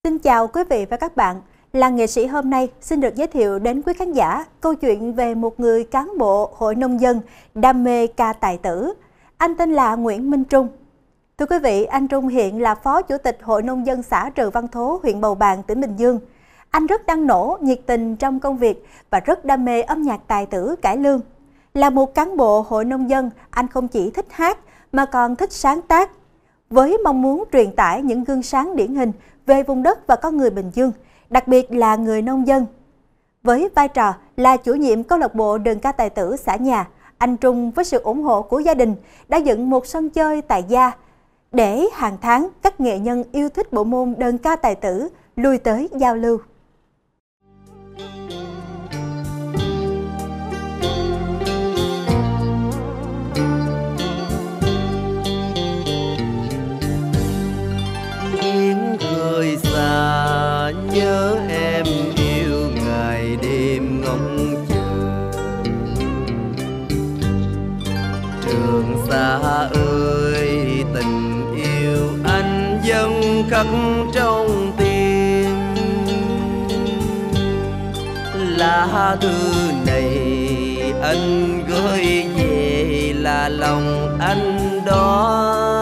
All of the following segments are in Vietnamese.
Xin chào quý vị và các bạn. Làng nghệ sĩ hôm nay xin được giới thiệu đến quý khán giả câu chuyện về một người cán bộ hội nông dân đam mê ca tài tử. Anh tên là Nguyễn Minh Trung. Thưa quý vị, anh Trung hiện là Phó Chủ tịch Hội Nông dân xã Trừ Văn Thố, huyện Bầu Bàng, tỉnh Bình Dương. Anh rất năng nổ, nhiệt tình trong công việc và rất đam mê âm nhạc tài tử cải lương. Là một cán bộ hội nông dân, anh không chỉ thích hát mà còn thích sáng tác. Với mong muốn truyền tải những gương sáng điển hình về vùng đất và con người Bình Dương, đặc biệt là người nông dân. Với vai trò là chủ nhiệm câu lạc bộ đờn ca tài tử xã nhà, anh Trung với sự ủng hộ của gia đình đã dựng một sân chơi tại gia để hàng tháng các nghệ nhân yêu thích bộ môn đờn ca tài tử lui tới giao lưu. Người xa nhớ em yêu ngày đêm ngóng chờ, Trường Sa ơi tình yêu anh dâng khắc trong tim. Lá thư này anh gửi về là lòng anh đó,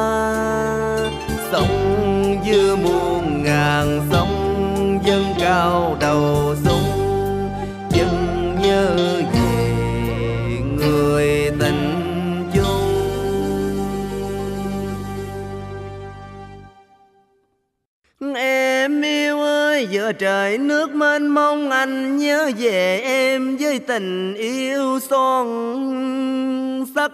sông giữa muôn ngàn sông dâng cao đầu sông, dân nhớ về người tình chung. Em yêu ơi, giữa trời nước mênh mông anh nhớ về em với tình yêu son sắc.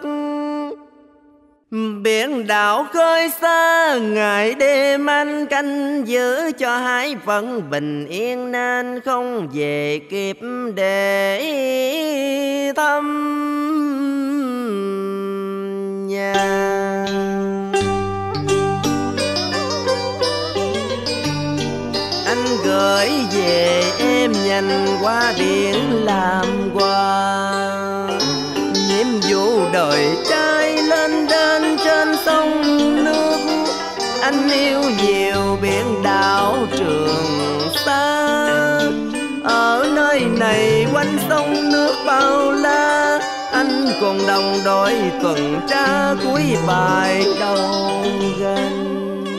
Biển đảo khơi xa ngày đêm anh canh giữ cho hai phận bình yên, nên không về kịp để thăm nhà. Anh gửi về em nhanh qua biển làm quà, nhiệm vụ đời trai lên đến trên sông nước. Anh yêu nhiều biển đảo Trường Sa, ở nơi này quanh sông nước bao la. Anh cùng đồng đội tuần tra cuối bài đầu gần,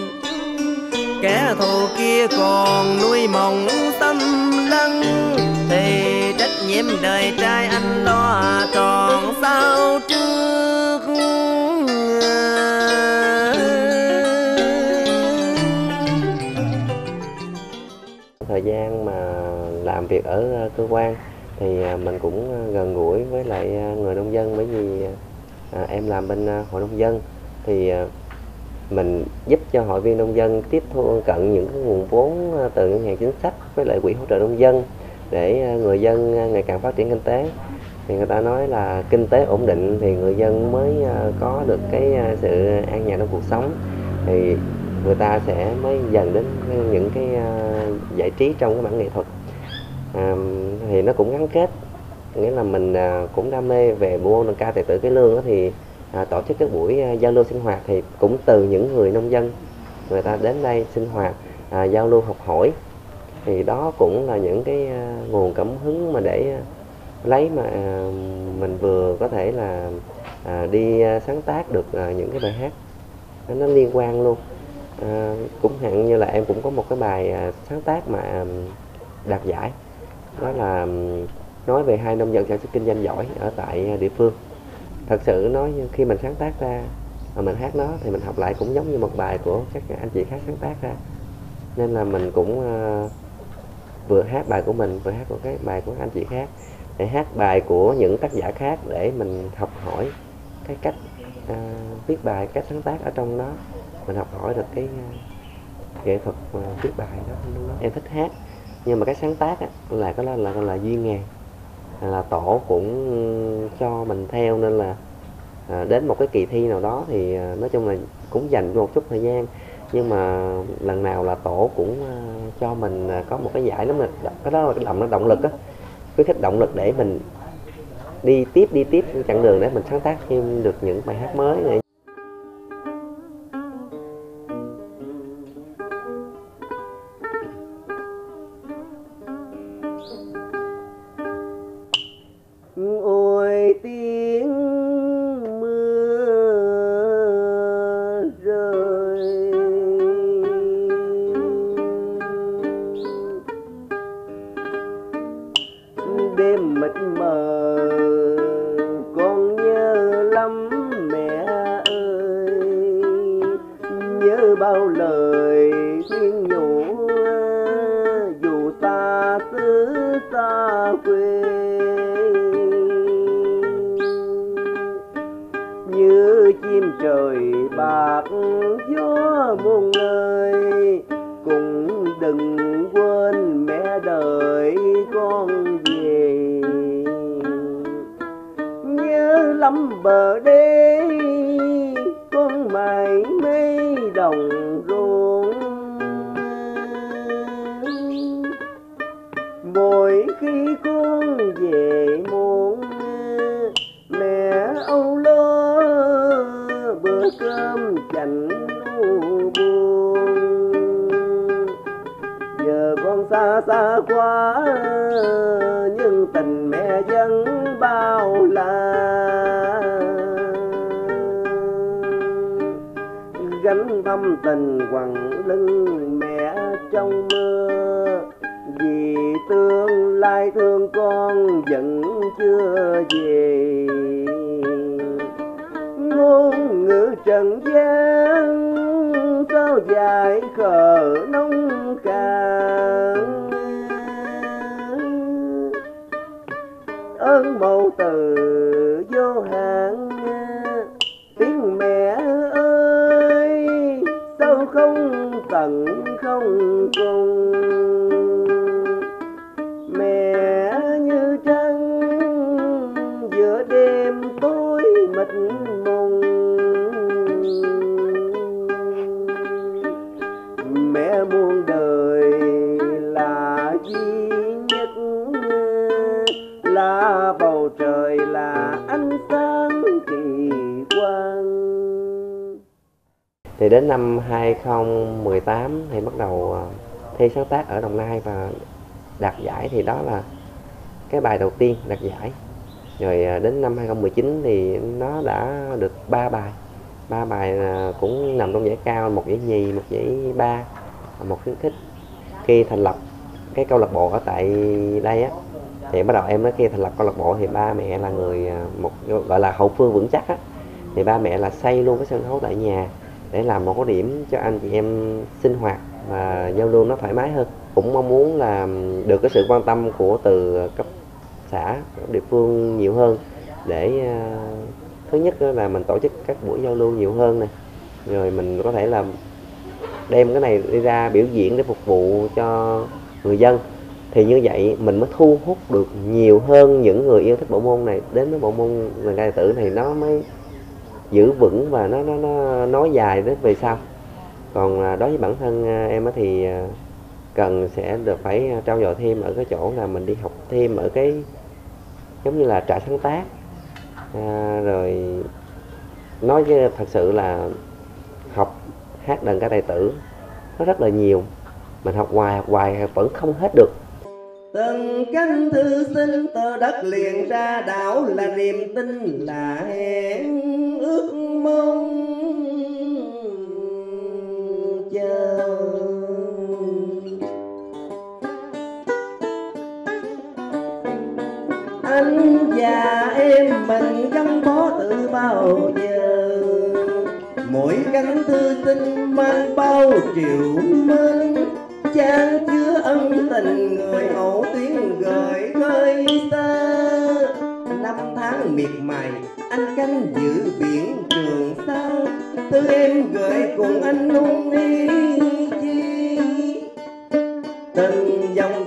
kẻ thù kia còn nuôi mộng tâm lăng, thì trách nhiệm đời trai anh lo tròn sao trước. Thời gian mà làm việc ở cơ quan thì mình cũng gần gũi với lại người nông dân, bởi vì em làm bên hội nông dân thì mình giúp cho hội viên nông dân tiếp cận những cái nguồn vốn từ ngân hàng chính sách với lại quỹ hỗ trợ nông dân để người dân ngày càng phát triển kinh tế. Thì người ta nói là kinh tế ổn định thì người dân mới có được cái sự an nhàn trong cuộc sống, thì người ta sẽ mới dần đến những cái giải trí trong cái mảng nghệ thuật. Thì nó cũng gắn kết, nghĩa là mình cũng đam mê về bộ môn ca tài tử cải lương thì tổ chức các buổi giao lưu sinh hoạt thì cũng từ những người nông dân, người ta đến đây sinh hoạt, giao lưu học hỏi, thì đó cũng là những cái nguồn cảm hứng mà để lấy mà mình vừa có thể là đi sáng tác được những cái bài hát nó liên quan luôn. Cũng hạn như là em cũng có một cái bài sáng tác mà đạt giải, đó là nói về hai nông dân sản xuất kinh doanh giỏi ở tại địa phương. Thật sự nói khi mình sáng tác ra mà mình hát nó thì mình học lại cũng giống như một bài của các anh chị khác sáng tác ra, nên là mình cũng vừa hát bài của mình vừa hát của cái bài của anh chị khác, để hát bài của những tác giả khác để mình học hỏi cái cách viết bài, cách sáng tác ở trong đó, mình học hỏi được cái nghệ thuật viết bài đó. Em thích hát nhưng mà cái sáng tác là cái là duyên nghề, là tổ cũng cho mình theo, nên là đến một cái kỳ thi nào đó thì nói chung là cũng dành một chút thời gian, nhưng mà lần nào là tổ cũng cho mình có một cái giải, đó mà cái đó là cái động lực á, khuyến khích động lực để mình đi tiếp chặng đường để mình sáng tác thêm được những bài hát mới này. bờ đê con mải mây đồng ruộng. Mỗi khi con về muộn mẹ âu lo bữa cơm chạnh u buồn. Giờ con xa xa quá nhưng tình mẹ vẫn bao la. Gánh thâm tình quằn lưng mẹ trong mưa, vì tương lai thương con vẫn chưa về. Ngôn ngữ trần gian sao dài khờ nông cạn. Ơn mẫu từ vô hạn tiếng mẹ ơi, sao không tận không cùng. Mẹ như trăng giữa đêm tối mịt mùng. Mẹ muôn đời là duy nhất, là bầu trời, là ánh sáng kỳ quang. Thì đến năm 2018 thì bắt đầu thi sáng tác ở Đồng Nai và đạt giải, thì đó là cái bài đầu tiên đạt giải. Rồi đến năm 2019 thì nó đã được 3 bài. 3 bài cũng nằm trong giải cao, một giải nhì, một giải ba, một khuyến khích. Khi thành lập cái câu lạc bộ ở tại đây á, thì bắt đầu em nói khi thành lập câu lạc bộ thì ba mẹ là người gọi là hậu phương vững chắc á, thì ba mẹ là xây luôn cái sân khấu tại nhà để làm một cái điểm cho anh chị em sinh hoạt và giao lưu nó thoải mái hơn. Cũng mong muốn là được cái sự quan tâm của từ cấp xã, địa phương nhiều hơn, để thứ nhất là mình tổ chức các buổi giao lưu nhiều hơn này, rồi mình có thể là đem cái này đi ra biểu diễn để phục vụ cho người dân. Thì như vậy mình mới thu hút được nhiều hơn những người yêu thích bộ môn này đến với bộ môn đàn ca tài tử này, nó mới giữ vững và nó nói dài đến về sau. Còn đối với bản thân em thì cần sẽ được phải trau dồi thêm ở cái chỗ là mình đi học thêm ở cái giống như là trại sáng tác. Rồi nói chứ thật sự là học hát đàn ca tài tử nó rất là nhiều, mình học hoài vẫn không hết được. Từng cánh thư sinh từ đất liền ra đảo là niềm tin, là hẹn ước mong chờ. Anh và em mình gắn bó từ bao giờ, mỗi cánh thư sinh mang bao triệu mến, chan chứa ân tình người hậu tiếng gửi khơi xa. Năm tháng miệt mài anh canh giữ biển Trường Sa, từ em gửi cùng anh hôn ý chi. Từng dòng